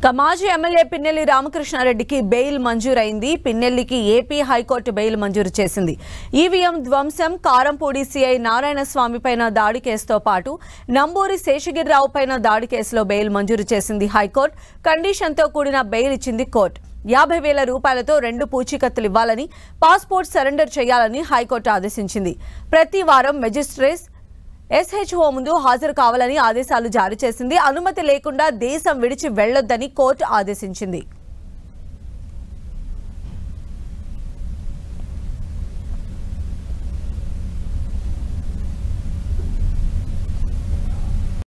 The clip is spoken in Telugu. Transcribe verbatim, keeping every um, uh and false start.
మాజీ ఎమ్మెల్యే పిన్నెల్లి రామకృష్ణారెడ్డికి బెయిల్ మంజూరైంది. పిన్నెల్లికి ఏపీ హైకోర్టు బెయిల్ మంజూరు చేసింది. ఈవీఎం ధ్వంసం, కారంపూడి సీఐ నారాయణ స్వామి పైన దాడి కేసుతో పాటు నంబూరి శేషగిరిరావు పైన దాడి కేసులో బెయిల్ మంజూరు చేసింది హైకోర్టు. కండిషన్తో కూడిన బెయిల్ ఇచ్చింది కోర్టు. యాభై వేల రూపాయలతో రెండు పూచీకత్తులు ఇవ్వాలని, పాస్పోర్ట్ సరెండర్ చేయాలని హైకోర్టు ఆదేశించింది. ప్రతి వారం మెజిస్ట్రేట్ ఎస్హెచ్ఓ ముందు హాజరు కావాలని ఆదేశాలు జారీ చేసింది. అనుమతి లేకుండా దేశం విడిచి వెళ్లొద్దని కోర్టు ఆదేశించింది.